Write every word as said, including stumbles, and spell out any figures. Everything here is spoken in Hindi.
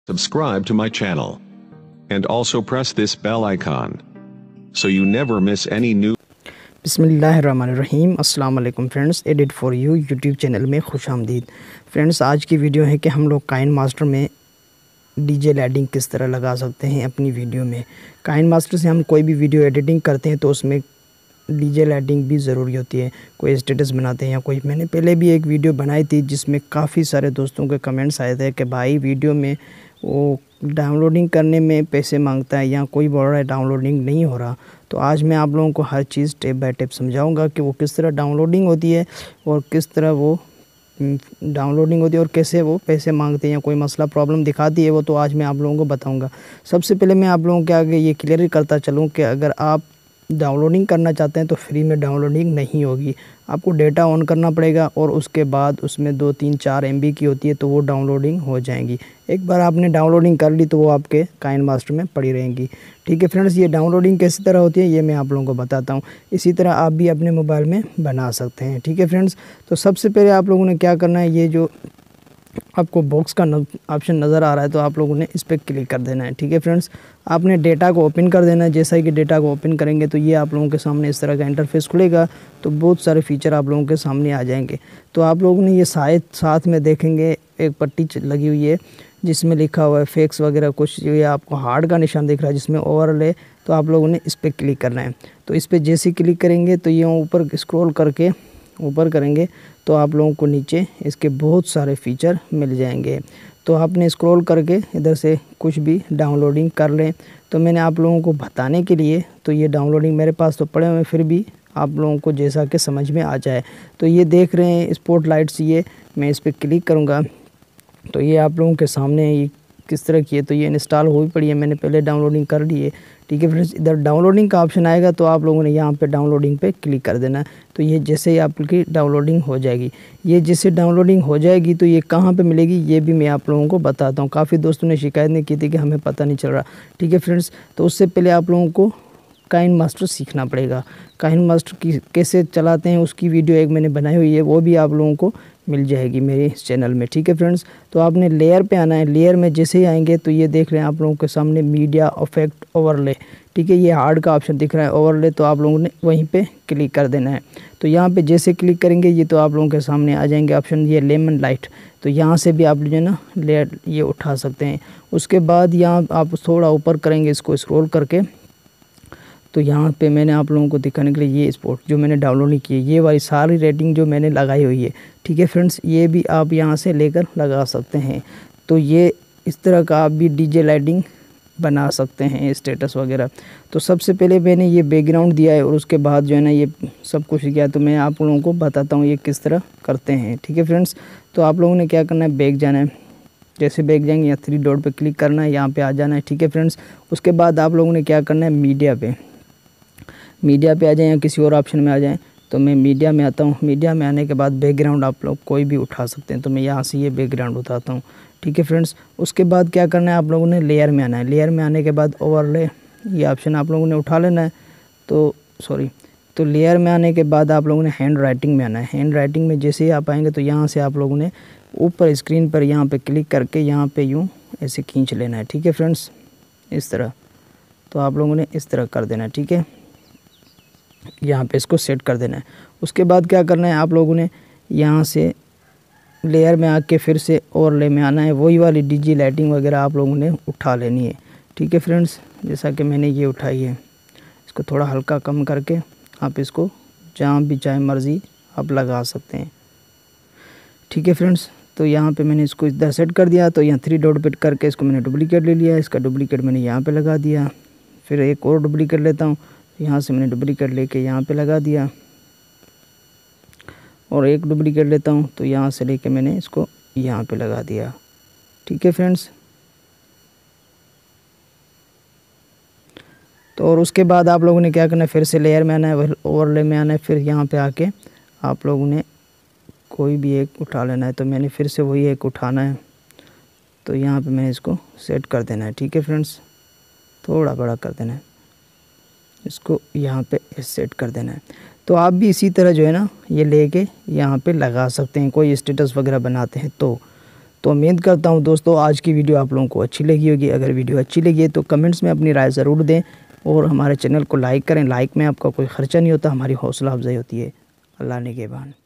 Subscribe to my channel and also press this bell icon so you never miss any new। बिस्मिल्लाहिर्रहमानिर्रहीम। अस्सलाम वालेकुम friends, edit for you YouTube channel में खुश आमदीद। फ्रेंड्स, आज की वीडियो है कि हम लोग काइन मास्टर में डीजे लैडिंग किस तरह लगा सकते हैं अपनी वीडियो में। काइन मास्टर से हम कोई भी वीडियो एडिटिंग करते हैं तो उसमें डीजे लैडिंग भी ज़रूरी होती है। कोई स्टेटस बनाते हैं या कोई, मैंने पहले भी एक वीडियो बनाई थी जिसमें काफ़ी सारे दोस्तों के कमेंट्स आए थे कि भाई वीडियो में वो डाउनलोडिंग करने में पैसे मांगता है या कोई बोल रहा है डाउनलोडिंग नहीं हो रहा। तो आज मैं आप लोगों को हर चीज़ स्टेप बाय स्टेप समझाऊंगा कि वो किस तरह डाउनलोडिंग होती है और किस तरह वो डाउनलोडिंग होती है और कैसे वो पैसे मांगते हैं या कोई मसला प्रॉब्लम दिखाती है वो, तो आज मैं आप लोगों को बताऊंगा। सबसे पहले मैं आप लोगों के आगे ये क्लियर करता चलूँ कि अगर आप डाउनलोडिंग करना चाहते हैं तो फ्री में डाउनलोडिंग नहीं होगी। आपको डेटा ऑन करना पड़ेगा और उसके बाद उसमें दो तीन चार एम बी की होती है तो वो डाउनलोडिंग हो जाएंगी। एक बार आपने डाउनलोडिंग कर ली तो वो आपके काइन मास्टर में पड़ी रहेंगी। ठीक है फ्रेंड्स, ये डाउनलोडिंग कैसी तरह होती है ये मैं आप लोगों को बताता हूँ। इसी तरह आप भी अपने मोबाइल में बना सकते हैं। ठीक है फ्रेंड्स, तो सबसे पहले आप लोगों ने क्या करना है, ये जो आपको बॉक्स का ऑप्शन नज़र आ रहा है तो आप लोगों ने इस पर क्लिक कर देना है। ठीक है फ्रेंड्स, आपने डेटा को ओपन कर देना है। जैसा कि डेटा को ओपन करेंगे तो ये आप लोगों के सामने इस तरह का इंटरफेस खुलेगा, तो बहुत सारे फीचर आप लोगों के सामने आ जाएंगे। तो आप लोगों ने ये शायद साथ में देखेंगे एक पट्टी लगी हुई है जिसमें लिखा हुआ है फेक्स वगैरह कुछ, ये आपको हार्ड का निशान दिख रहा है जिसमें ओवरले, तो आप लोगों ने इस पर क्लिक करना है। तो इस पर जैसे क्लिक करेंगे तो ये ऊपर स्क्रॉल करके ऊपर करेंगे तो आप लोगों को नीचे इसके बहुत सारे फीचर मिल जाएंगे। तो आपने स्क्रॉल करके इधर से कुछ भी डाउनलोडिंग कर लें। तो मैंने आप लोगों को बताने के लिए, तो ये डाउनलोडिंग मेरे पास तो पड़े हुए हैं, फिर भी आप लोगों को जैसा कि समझ में आ जाए। तो ये देख रहे हैं स्पॉटलाइट्स, ये मैं इस पर क्लिक करूँगा तो ये आप लोगों के सामने ये किस तरह की है। तो ये इंस्टॉल हुई पड़ी है, मैंने पहले डाउनलोडिंग कर ली है। ठीक है फ्रेंड्स, इधर डाउनलोडिंग का ऑप्शन आएगा तो आप लोगों ने यहाँ पे डाउनलोडिंग पे क्लिक कर देना है। तो ये जैसे ही आपकी डाउनलोडिंग हो जाएगी, ये जैसे डाउनलोडिंग हो जाएगी तो ये कहाँ पे मिलेगी ये भी मैं आप लोगों को बताता हूँ। काफ़ी दोस्तों ने शिकायत नहीं की थी कि हमें पता नहीं चल रहा। ठीक है फ्रेंड्स, तो उससे पहले आप लोगों को काइन मास्टर सीखना पड़ेगा। काइन मास्टर की कैसे चलाते हैं उसकी वीडियो एक मैंने बनाई हुई है, वो भी आप लोगों को मिल जाएगी मेरे इस चैनल में। ठीक है फ्रेंड्स, तो आपने लेयर पे आना है। लेयर में जैसे ही आएंगे तो ये देख रहे हैं आप लोगों के सामने मीडिया इफेक्ट ओवरले। ठीक है, ये हार्ड का ऑप्शन दिख रहा है ओवरले, तो आप लोगों ने वहीं पे क्लिक कर देना है। तो यहाँ पे जैसे क्लिक करेंगे ये तो आप लोगों के सामने आ जाएंगे ऑप्शन, ये लेमन लाइट। तो यहाँ से भी आप जो है ना लेयर ये उठा सकते हैं। उसके बाद यहाँ आप थोड़ा ऊपर करेंगे इसको स्क्रॉल करके, तो यहाँ पे मैंने आप लोगों को दिखाने के लिए ये स्पॉट जो मैंने डाउनलोड नहीं की है, ये वाली सारी रेटिंग जो मैंने लगाई हुई है। ठीक है फ्रेंड्स, ये भी आप यहाँ से लेकर लगा सकते हैं। तो ये इस तरह का आप भी डीजे लाइटिंग बना सकते हैं, स्टेटस वगैरह। तो सबसे पहले मैंने ये बैकग्राउंड दिया है और उसके बाद जो है ना ये सब कुछ किया, तो मैं आप लोगों को बताता हूँ ये किस तरह करते हैं। ठीक है फ्रेंड्स, तो आप लोगों ने क्या करना है, बैक जाना है। जैसे बैक जाएंगे या थ्री डॉट पे क्लिक करना है, यहाँ पे आ जाना है। ठीक है फ्रेंड्स, उसके बाद आप लोगों ने क्या करना है, मीडिया पे मीडिया पे आ जाएं या किसी और ऑप्शन में आ जाएं। तो मैं मीडिया में आता हूँ। मीडिया में आने के बाद बैकग्राउंड आप लोग कोई भी उठा सकते हैं, तो मैं यहाँ से ये बैकग्राउंड उठाता हूँ। ठीक है फ्रेंड्स, उसके बाद क्या करना है, आप लोगों ने लेयर में आना है। लेयर में आने के बाद ओवरले ये ऑप्शन आप लोगों ने उठा लेना है। तो सॉरी तो लेयर में आने के बाद आप लोगों ने हैंड राइटिंग में आना है। हैंड राइटिंग में जैसे ही आप आएंगे तो यहाँ से आप लोगों ने ऊपर स्क्रीन पर यहाँ पर क्लिक करके यहाँ पर यूँ ऐसे खींच लेना है। ठीक है फ्रेंड्स, इस तरह। तो आप लोगों ने इस तरह कर देना है। ठीक है, यहाँ पे इसको सेट कर देना है। उसके बाद क्या करना है, आप लोगों ने यहाँ से लेयर में आके फिर से ओवरले में आना है। वही वाली डीजे लाइटिंग वगैरह आप लोगों ने उठा लेनी है। ठीक है फ्रेंड्स, जैसा कि मैंने ये उठाई है, इसको थोड़ा हल्का कम करके आप इसको जहाँ भी चाहे मर्ज़ी आप लगा सकते हैं। ठीक है फ्रेंड्स, तो यहाँ पे मैंने इसको इधर सेट कर दिया। तो यहाँ थ्री डॉट पे करके इसको मैंने डुप्लीकेट ले लिया। इसका डुप्लीकेट मैंने यहाँ पे लगा दिया। फिर एक और डुप्लीकेट लेता हूँ, यहाँ से मैंने डुप्लीकेट लेके यहाँ पे लगा दिया। और एक डुप्लीकेट लेता हूँ तो यहाँ से लेके मैंने इसको यहाँ पे लगा दिया। ठीक है फ्रेंड्स, तो और उसके बाद आप लोगों ने क्या करना है, फिर से लेयर में आना है, ओवरले में आना है। फिर यहाँ पे आके आप लोगों ने कोई भी एक उठा लेना है। तो मैंने फिर से वही एक उठाना है, तो यहाँ पे मैंने इसको सेट कर देना है। ठीक है फ्रेंड्स, थोड़ा बड़ा कर देना है, इसको यहाँ पे सेट कर देना है। तो आप भी इसी तरह जो है ना ये लेके यहाँ पे लगा सकते हैं, कोई स्टेटस वगैरह बनाते हैं तो तो उम्मीद करता हूँ दोस्तों आज की वीडियो आप लोगों को अच्छी लगी होगी। अगर वीडियो अच्छी लगी है तो कमेंट्स में अपनी राय ज़रूर दें और हमारे चैनल को लाइक करें। लाइक में आपका कोई ख़र्चा नहीं होता, हमारी हौसला अफजाई होती है। अल्लाह निगहबान।